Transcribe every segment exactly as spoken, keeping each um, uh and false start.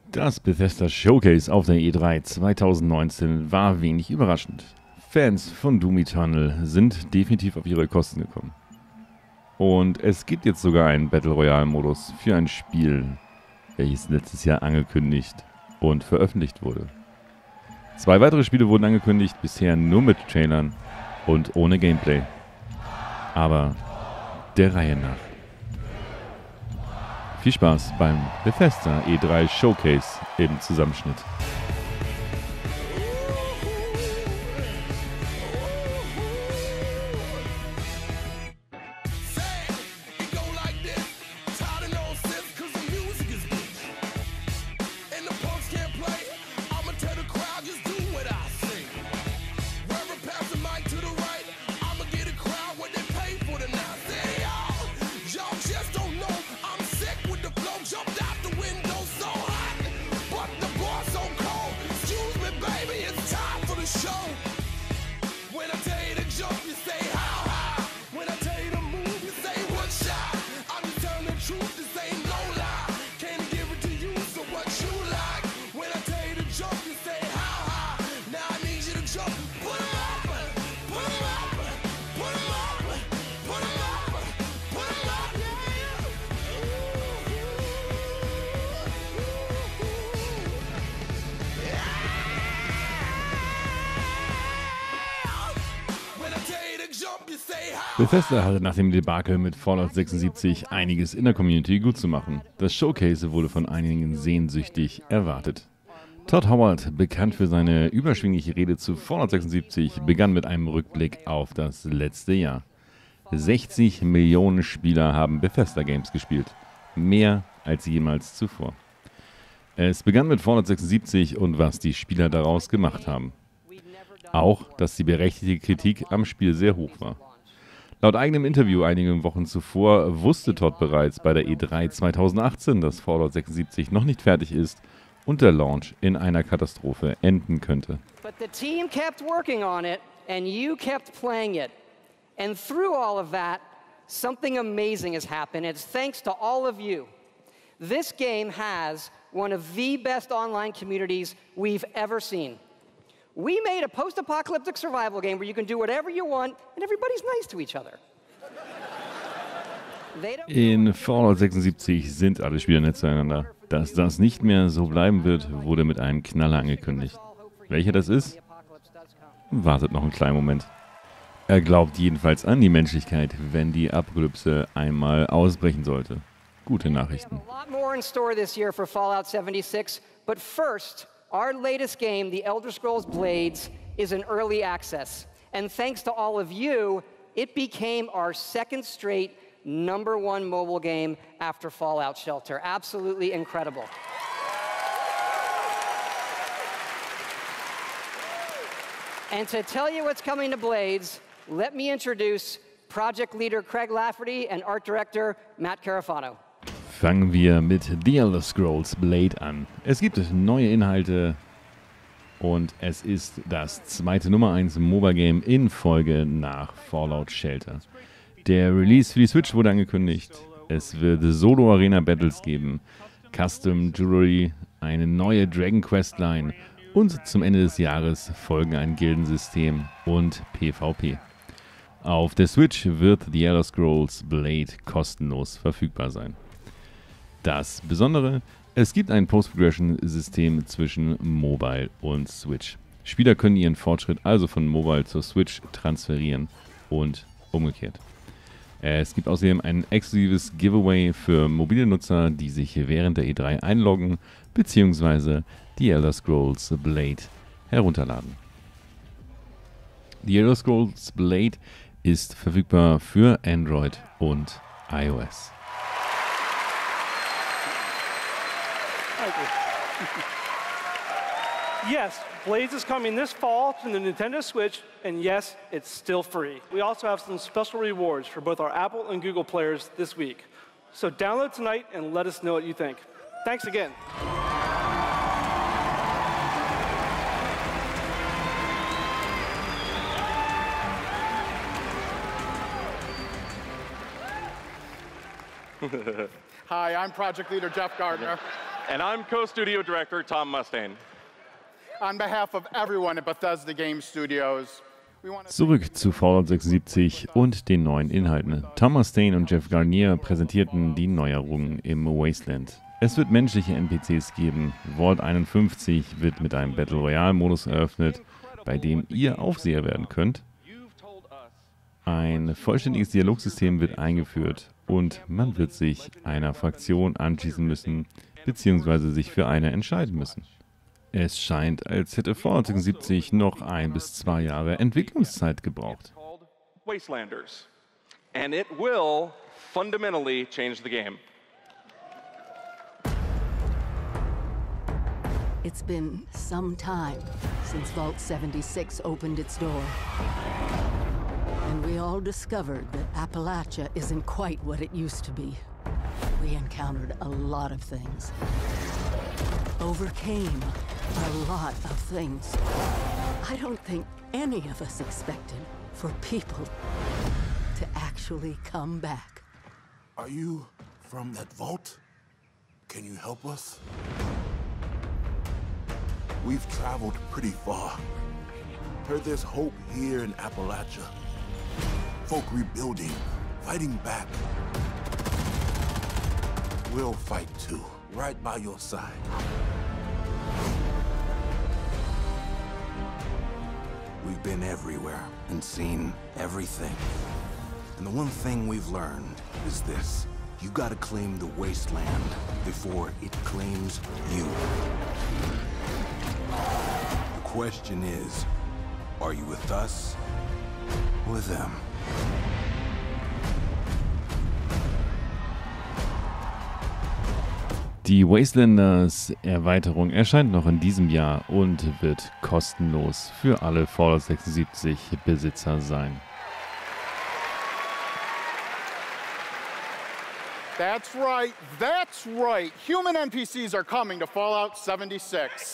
Das Bethesda Showcase auf der E drei zweitausendneunzehn war wenig überraschend. Fans von Doom Eternal sind definitiv auf ihre Kosten gekommen. Und es gibt jetzt sogar einen Battle Royale Modus für ein Spiel, welches letztes Jahr angekündigt und veröffentlicht wurde. Zwei weitere Spiele wurden angekündigt, bisher nur mit Trailern und ohne Gameplay. Aber der Reihe nach. Viel Spaß beim Bethesda E drei Showcase im Zusammenschnitt. Bethesda hatte nach dem Debakel mit Fallout sechsundsiebzig einiges in der Community gut zu machen. Das Showcase wurde von einigen sehnsüchtig erwartet. Todd Howard, bekannt für seine überschwingliche Rede zu Fallout sechsundsiebzig, begann mit einem Rückblick auf das letzte Jahr. sechzig Millionen Spieler haben Bethesda Games gespielt. Mehr als jemals zuvor. Es begann mit Fallout sechsundsiebzig und was die Spieler daraus gemacht haben. Auch, dass die berechtigte Kritik am Spiel sehr hoch war. Laut eigenem Interview einige Wochen zuvor wusste Todd bereits bei der E drei zweitausendachtzehn, dass Fallout sechsundsiebzig noch nicht fertig ist und der Launch in einer Katastrophe enden könnte. But the team kept working on it and you kept playing it. And through all of that, something amazing has happened. It's thanks to all of you. This game has one of the best online communities we've ever seen. We made a post-apocalyptic survival game where you can do whatever you want and everybody's nice to each other. In Fallout sechsundsiebzig sind alle Spieler nett zueinander. Dass das nicht mehr so bleiben wird, wurde mit einem Knaller angekündigt. Welcher das ist? Wartet noch einen kleinen Moment. Er glaubt jedenfalls an die Menschlichkeit, wenn die Apokalypse einmal ausbrechen sollte. Gute Nachrichten. Our latest game, The Elder Scrolls Blades, is in early access. And thanks to all of you, it became our second straight number one mobile game after Fallout Shelter. Absolutely incredible. And to tell you what's coming to Blades, let me introduce project leader Craig Lafferty and art director Matt Carafano. Fangen wir mit The Elder Scrolls Blade an. Es gibt neue Inhalte und es ist das zweite Nummer eins Mobile-Game in Folge nach Fallout Shelter. Der Release für die Switch wurde angekündigt. Es wird Solo-Arena-Battles geben, Custom Jewelry, eine neue Dragon Quest-Line und zum Ende des Jahres folgen ein Gildensystem und PvP. Auf der Switch wird The Elder Scrolls Blade kostenlos verfügbar sein. Das Besondere, es gibt ein Post-Progression-System zwischen Mobile und Switch. Spieler können ihren Fortschritt also von Mobile zur Switch transferieren und umgekehrt. Es gibt außerdem ein exklusives Giveaway für mobile Nutzer, die sich während der E drei einloggen bzw. The Elder Scrolls Blade herunterladen. The Elder Scrolls Blade ist verfügbar für Android und iOS. Yes, Blades is coming this fall to the Nintendo Switch, and yes, it's still free. We also have some special rewards for both our Apple and Google players this week. So download tonight and let us know what you think. Thanks again. Hi, I'm Project Leader Jeff Gardner. And I'm co-studio director Tom Mustaine. On behalf of everyone at Bethesda Game Studios, Zurück zu Fallout sechsundsiebzig und den neuen Inhalten. Tom Mustaine und Jeff Garnier präsentierten die Neuerungen im Wasteland. Es wird menschliche N P Cs geben. Vault einundfünfzig wird mit einem Battle Royale-Modus eröffnet, bei dem ihr Aufseher werden könnt. Ein vollständiges Dialogsystem wird eingeführt und man wird sich einer Fraktion anschließen müssen, beziehungsweise sich für eine entscheiden müssen. Es scheint, als hätte Fallout sechsundsiebzig noch ein bis zwei Jahre Entwicklungszeit gebraucht. Wastelanders. And it will fundamentally change the game. It's been some time since Vault seventy-six opened its door. And we all discovered that Appalachia isn't quite what it used to be. We encountered a lot of things. Overcame a lot of things. I don't think any of us expected for people to actually come back. Are you from that vault? Can you help us? We've traveled pretty far. Heard there's hope here in Appalachia. Folk rebuilding, fighting back. We'll fight too, right by your side. We've been everywhere and seen everything. And the one thing we've learned is this. You gotta claim the wasteland before it claims you. The question is, are you with us or with them? Die Wastelanders Erweiterung erscheint noch in diesem Jahr und wird kostenlos für alle Fallout sechsundsiebzig Besitzer sein. That's right, that's right. Human N P Cs are coming to Fallout seventy-six.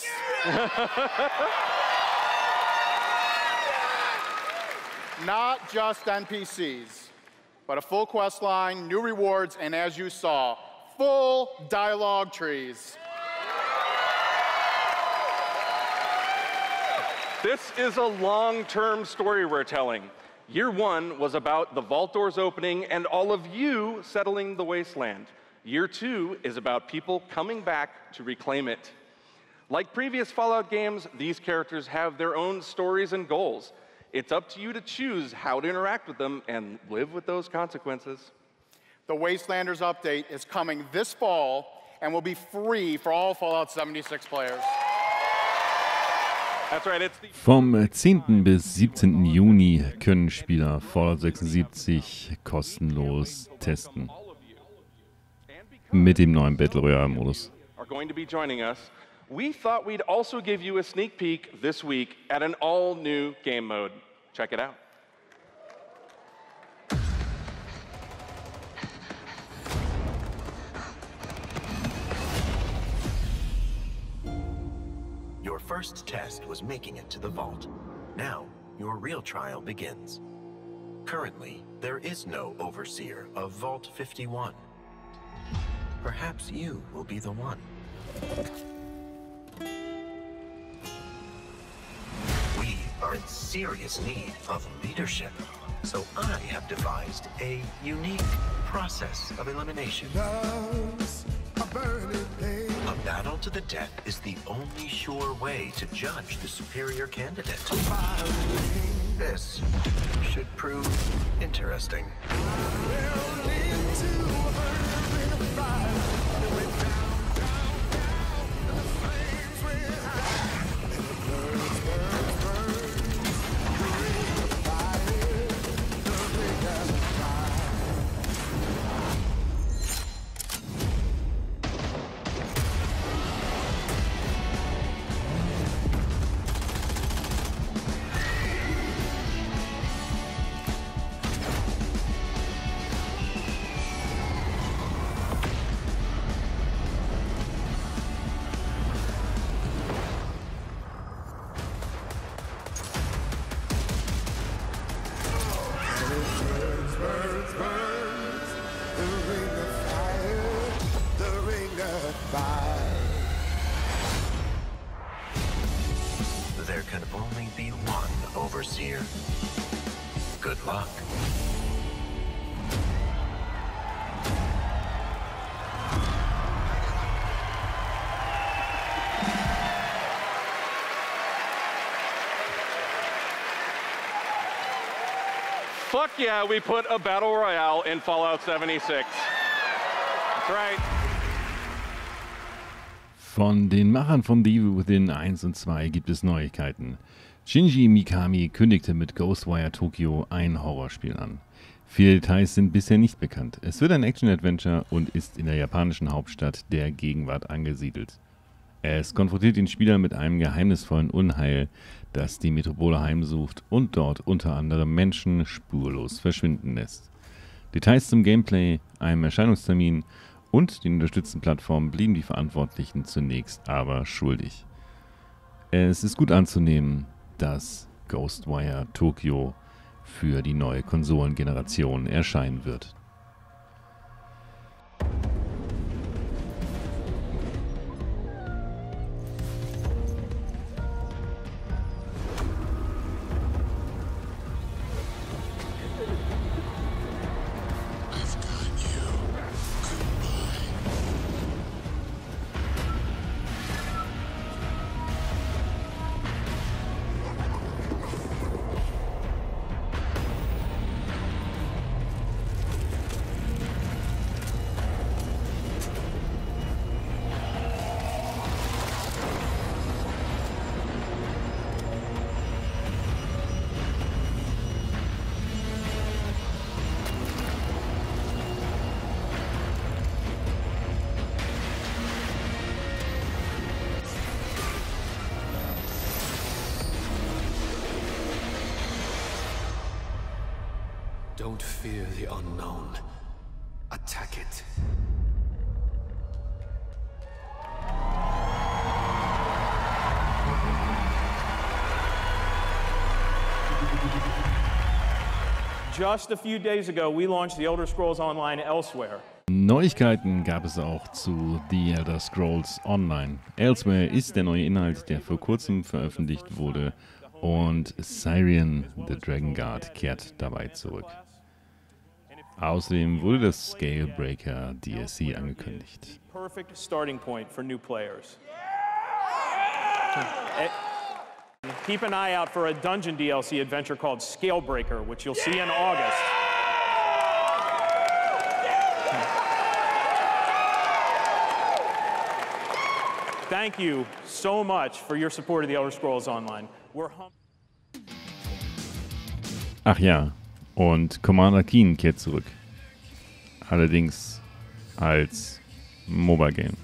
Not just N P Cs, but a full quest line, new rewards, and as you saw, full dialogue trees. This is a long-term story we're telling. Year one was about the vault doors opening and all of you settling the wasteland. Year two is about people coming back to reclaim it. Like previous Fallout games, these characters have their own stories and goals. It's up to you to choose how to interact with them and live with those consequences. The Wastelanders update is coming this fall and will be free for all Fallout seventy-six players. That's right, it's the Vom zehnten bis siebzehnten Juni können Spieler Fallout sechsundsiebzig kostenlos testen. Mit dem neuen Battle Royale Modus. are going to be joining us. We thought we'd also give you a sneak peek this week at an all-new game mode. Check it out. Your first test was making it to the vault. Now, your real trial begins. Currently, there is no overseer of Vault fifty-one. Perhaps you will be the one. We are in serious need of leadership, so I have devised a unique process of elimination. A battle to the death is the only sure way to judge the superior candidate. This should prove interesting. Overseer. Good luck. Fuck yeah, we put a Battle Royale in Fallout seventy-six. That's right. Von den Machern von The Evil Within eins und zwei gibt es Neuigkeiten. Shinji Mikami kündigte mit Ghostwire Tokyo ein Horrorspiel an. Viele Details sind bisher nicht bekannt. Es wird ein Action-Adventure und ist in der japanischen Hauptstadt der Gegenwart angesiedelt. Es konfrontiert den Spieler mit einem geheimnisvollen Unheil, das die Metropole heimsucht und dort unter anderem Menschen spurlos verschwinden lässt. Details zum Gameplay, einem Erscheinungstermin und den unterstützten Plattformen blieben die Verantwortlichen zunächst aber schuldig. Es ist gut anzunehmen, dass Ghostwire Tokyo für die neue Konsolengeneration erscheinen wird. Don't fear the unknown. Attack it. Just a few days ago, we launched The Elder Scrolls Online Elsewhere. Neuigkeiten gab es auch zu The Elder Scrolls Online. Elsewhere ist der neue Inhalt, der vor kurzem veröffentlicht wurde, und Cyrian the Dragon Guard kehrt dabei zurück. Außerdem wurde das Scalebreaker D L C angekündigt. Perfect starting point for new players. Keep an eye out for a dungeon D L C adventure called Scalebreaker, which you'll see in August. Thank you so much for your support of The Elder Scrolls Online. We're hum- Ach ja, und Commander Keen kehrt zurück. Allerdings als MOBA-Game.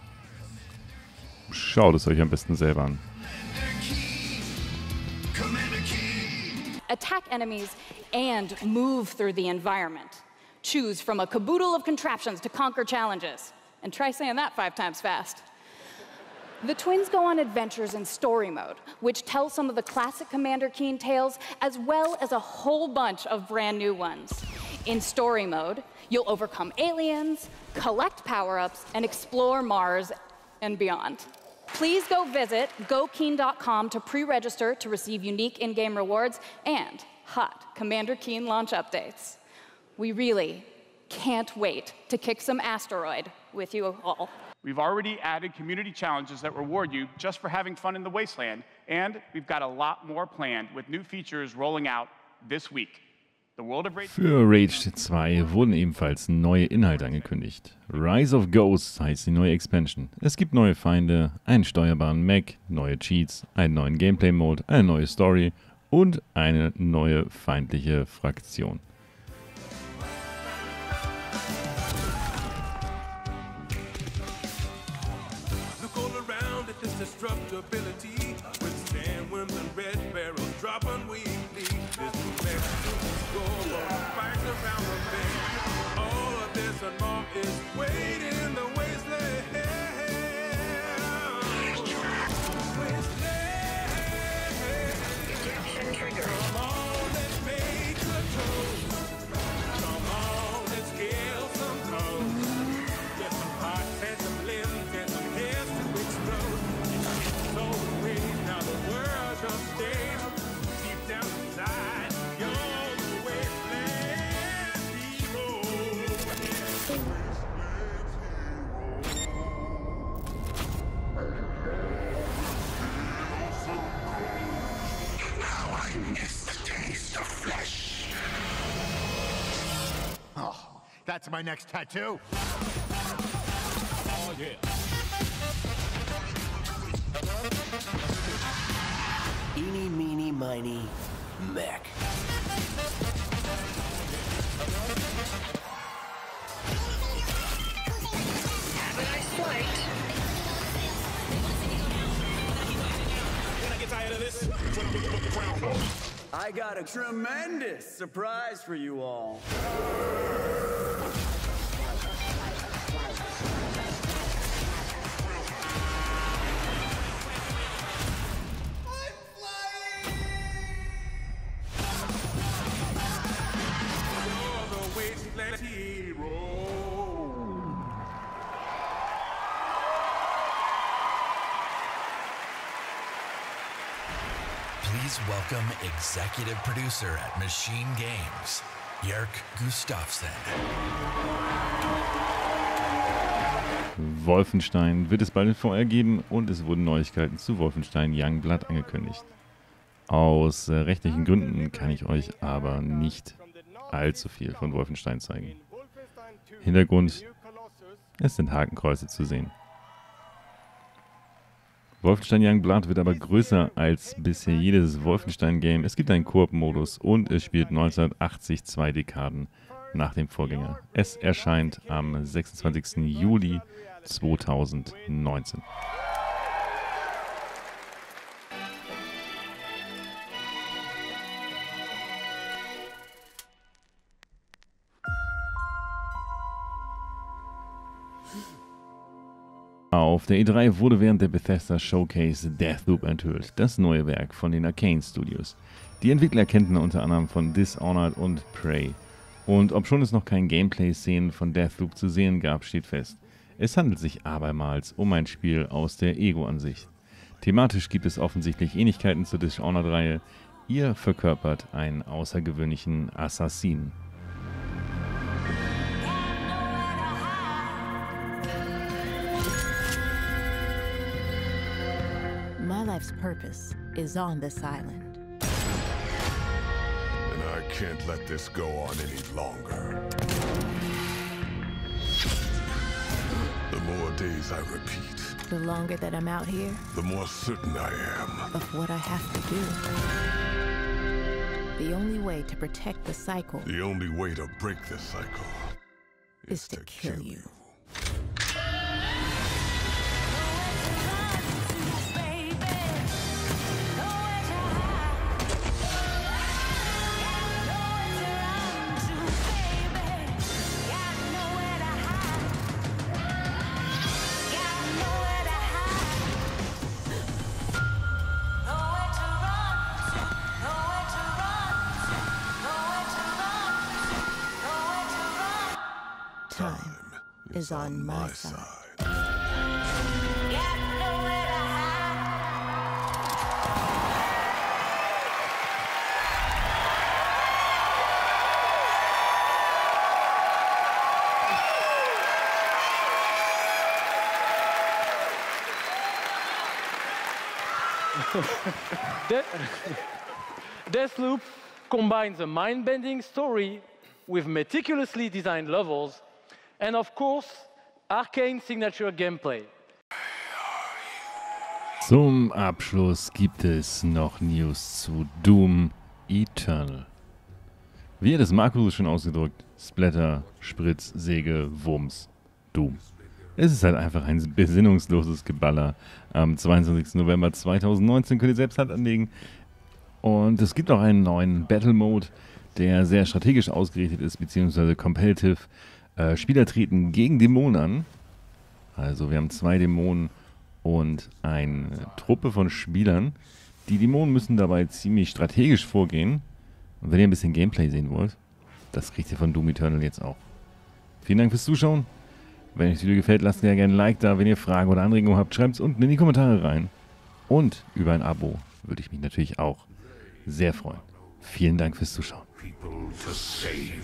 Schaut es euch am besten selber an. Attack enemies and move through the environment. Choose from a caboodle of contraptions to conquer challenges. And try saying that five times fast. The twins go on adventures in story mode, which tells some of the classic Commander Keen tales, as well as a whole bunch of brand new ones. In story mode, you'll overcome aliens, collect power-ups, and explore Mars and beyond. Please go visit go keen dot com to pre-register to receive unique in-game rewards and hot Commander Keen launch updates. We really can't wait to kick some asteroid with you all. We've already added community challenges that reward you just for having fun in the Wasteland, and we've got a lot more planned with new features rolling out this week. The World of Rage Für Rage zwei wurden ebenfalls neue Inhalte angekündigt. Rise of Ghosts heißt die neue Expansion. Es gibt neue Feinde, einen steuerbaren Mech, neue Cheats, einen neuen Gameplay-Mode, eine neue Story und eine neue feindliche Fraktion. Destructibility, withstand when the red barrels drop unweekly. There's new messages to score, fights around the bend. All of this and more is waiting in the wasteland. Wasteland. Come on, let's make a toast. Come on, let's kill some toast. Get some hearts and some limbs and some heads to explode. So the way now the world shall stay. That's my next tattoo. Oh yeah. Eeny, meeny, miny, mech. Have a nice flight. When I get tired of this, I got a tremendous surprise for you all. Please welcome executive producer at Machine Games, Jörg Gustafsson. Wolfenstein wird es bald in V R geben und es wurden Neuigkeiten zu Wolfenstein Youngblood angekündigt. Aus äh, rechtlichen Gründen kann ich euch aber nicht allzu viel von Wolfenstein zeigen. Hintergrund, es sind Hakenkreuze zu sehen. Wolfenstein Youngblood wird aber größer als bisher jedes Wolfenstein-Game. Es gibt einen Koop-Modus und es spielt neunzehnhundertachtzig, zwei Dekaden nach dem Vorgänger. Es erscheint am sechsundzwanzigsten Juli zweitausendneunzehn. Auf der E drei wurde während der Bethesda Showcase Deathloop enthüllt, das neue Werk von den Arcane Studios. Die Entwickler kennten unter anderem von Dishonored und Prey. Und obschon es noch kein Gameplay-Szenen von Deathloop zu sehen gab, steht fest, es handelt sich abermals um ein Spiel aus der Ego-Ansicht. Thematisch gibt es offensichtlich Ähnlichkeiten zur Dishonored-Reihe. Ihr verkörpert einen außergewöhnlichen Assassinen. My life's purpose is on this island. And I can't let this go on any longer. The more days I repeat, The longer that I'm out here, the more certain I am. of what I have to do. The only way to protect the cycle The only way to break this cycle is to kill you. Time is on my side. De- Deathloop combines a mind-bending story with meticulously designed levels and, of course, Arcane signature gameplay. Zum Abschluss gibt es noch News zu Doom Eternal. Wie hat es Markus schon ausgedrückt? Splatter, Spritz, Säge, Wumms, Doom. Es ist halt einfach ein besinnungsloses Geballer. Am zweiundzwanzigsten November zweitausendneunzehn könnt ihr selbst Hand anlegen. Und es gibt auch einen neuen Battle Mode, der sehr strategisch ausgerichtet ist, beziehungsweise competitive. Äh, Spieler treten gegen Dämonen an. Also wir haben zwei Dämonen und eine Truppe von Spielern. Die Dämonen müssen dabei ziemlich strategisch vorgehen. Und wenn ihr ein bisschen Gameplay sehen wollt, das kriegt ihr von Doom Eternal jetzt auch. Vielen Dank fürs Zuschauen. Wenn euch das Video gefällt, lasst mir gerne ein Like da. Wenn ihr Fragen oder Anregungen habt, schreibt es unten in die Kommentare rein. Und über ein Abo würde ich mich natürlich auch sehr freuen. Vielen Dank fürs Zuschauen. People to save.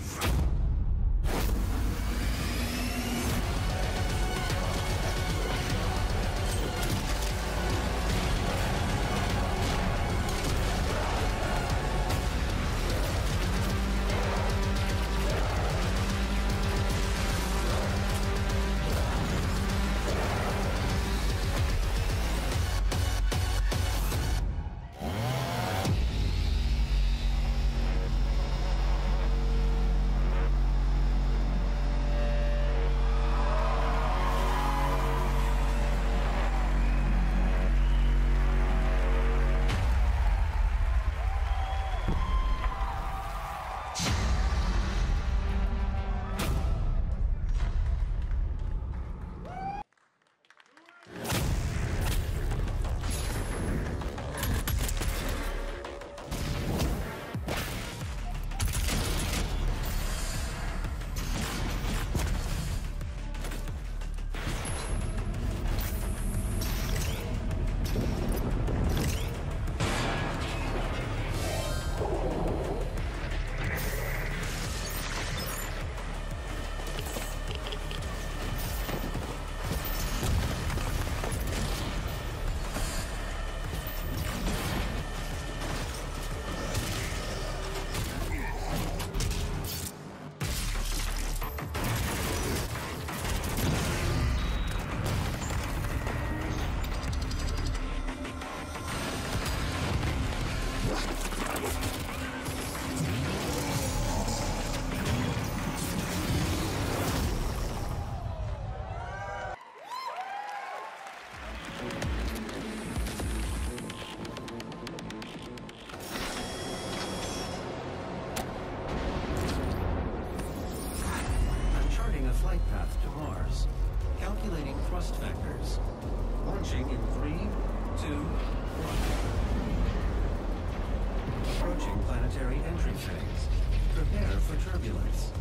prepare for turbulence.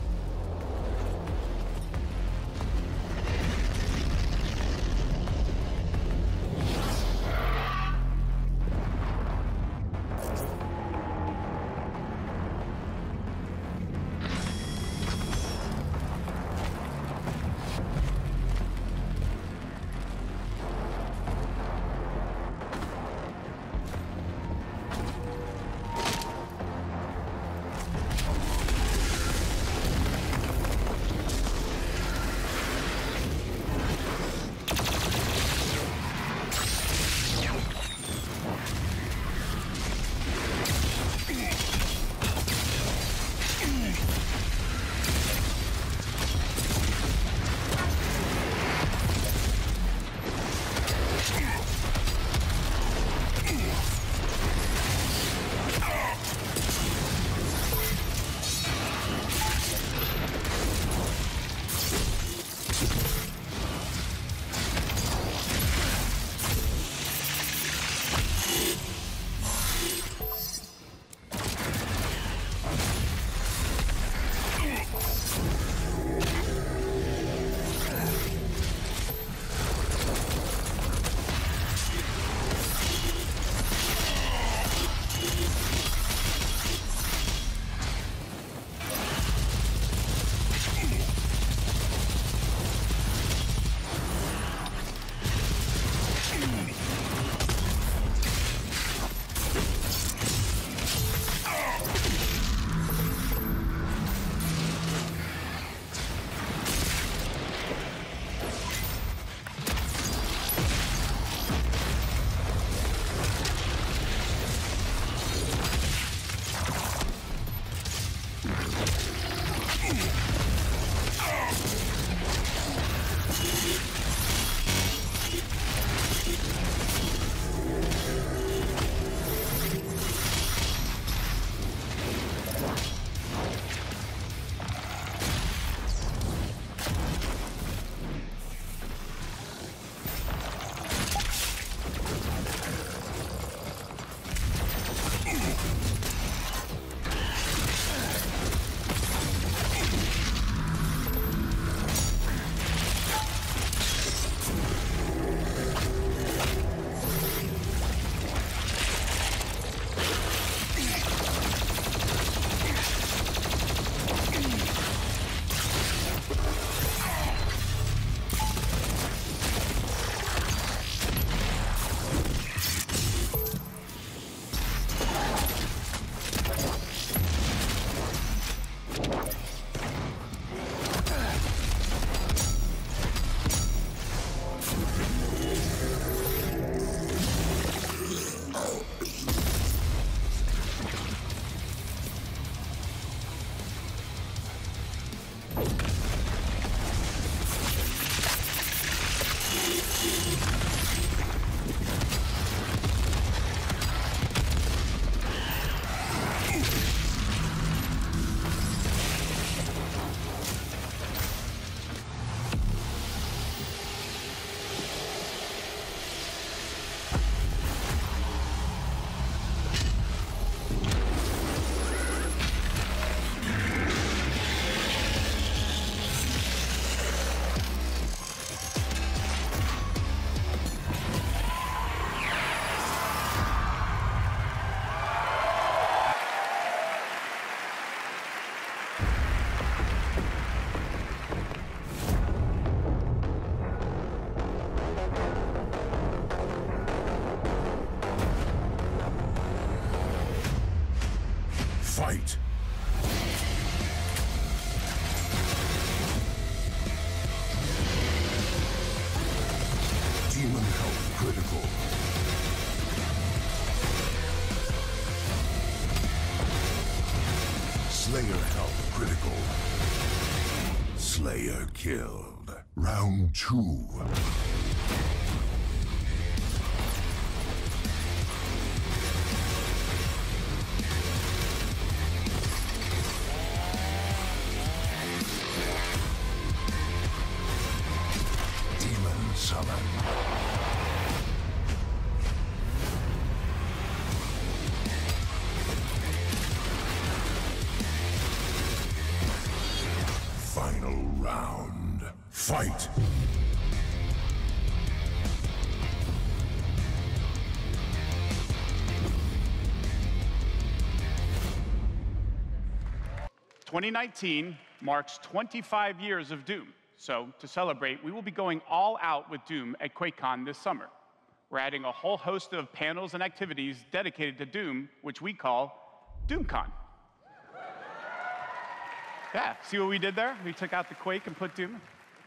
Fight! Demon health critical. Slayer health critical. Slayer killed. Round two. Demon summon. round. Fight! twenty nineteen marks twenty-five years of Doom. So to celebrate, we will be going all out with Doom at QuakeCon this summer. We're adding a whole host of panels and activities dedicated to Doom, which we call DoomCon. Yeah, see what we did there? We took out the Quake and put Doom.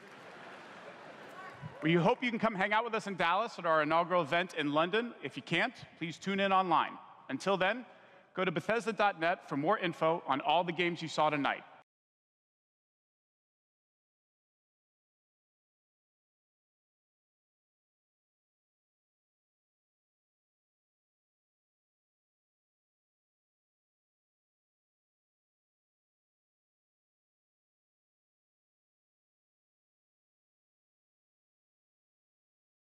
We hope you can come hang out with us in Dallas at our inaugural event in London. If you can't, please tune in online. Until then, go to Bethesda dot net for more info on all the games you saw tonight.